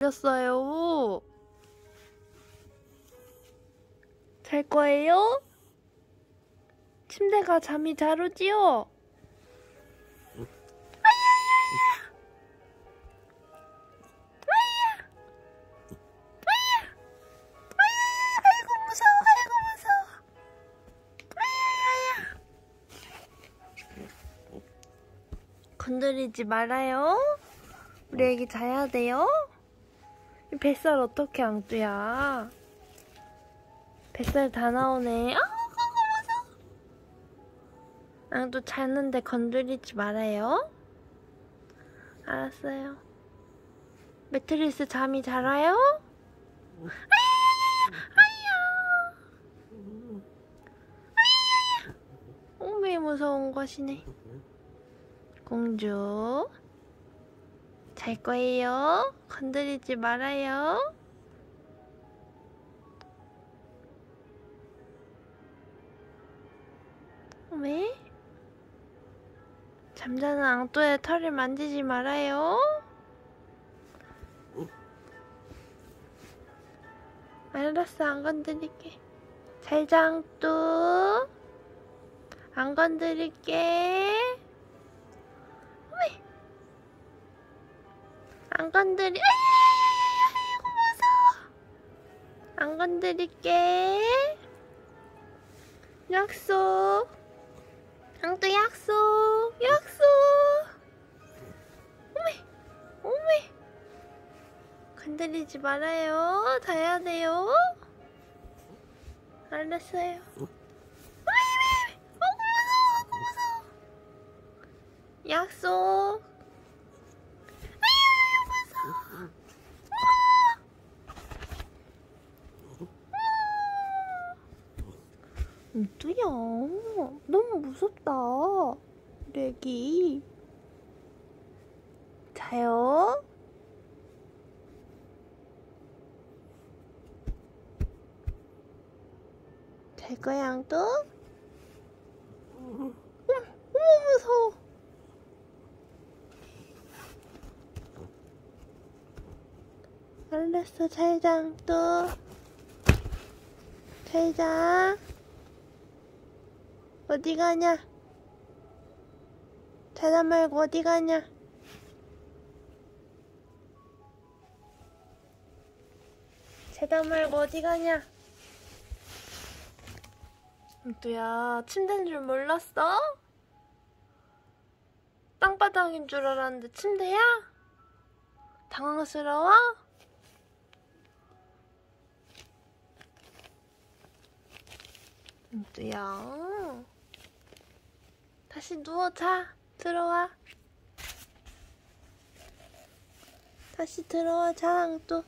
잤어요. 잘 거예요? 침대가 잠이 잘 오지요? 건드리지 말아요. 우리 애기 자야 돼요. 이 뱃살 어떡해, 앙뚜야. 뱃살 다 나오네. 무서워. 앙뚜 자는데 건드리지 말아요. 알았어요. 매트리스 잠이 잘 와요? 왜 무서운 것이네. 공주 잘 거예요. 건드리지 말아요. 왜? 잠자는 앙뚜의 털을 만지지 말아요. 알았어, 안 건드릴게. 잘 자, 앙뚜. 안 건드릴게. 왜? 안 건드리. 아이고 무서워. 안 건드릴게. 약속. 앙뚜 약속. 약속. 어메. 건드리지 말아요. 자야 돼요. 알았어요. 무서워. 약속. 앙뚜야, 너무 무섭다. 우리 애기. 자요. 잘 거야, 앙뚜? 어머, 무서워. 알았어, 잘 자, 앙뚜. 잘 자. 어디 가냐? 자다 말고 어디 가냐? 자다 말고 어디 가냐? 앙뚜야, 침대인 줄 몰랐어? 땅바닥인 줄 알았는데 침대야? 당황스러워? 앙뚜야, 다시 누워 자. 들어와. 다시 들어와 자, 앙뚜.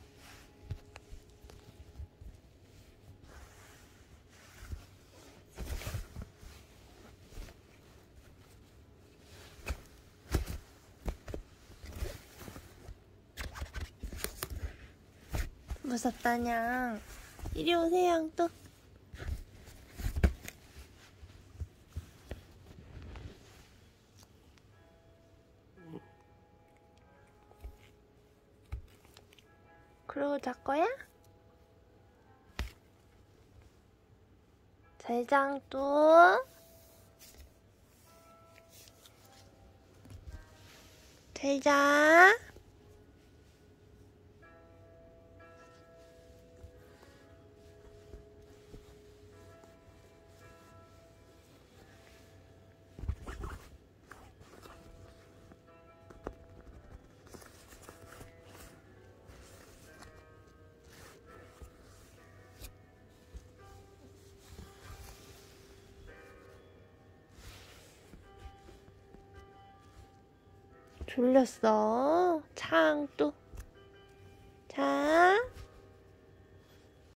무섭다냥. 이리 오세요, 앙뚜. 그러고 잘 거야? 잘 자, 앙뚜. 잘 자. 졸렸어. 자, 앙뚜. 자.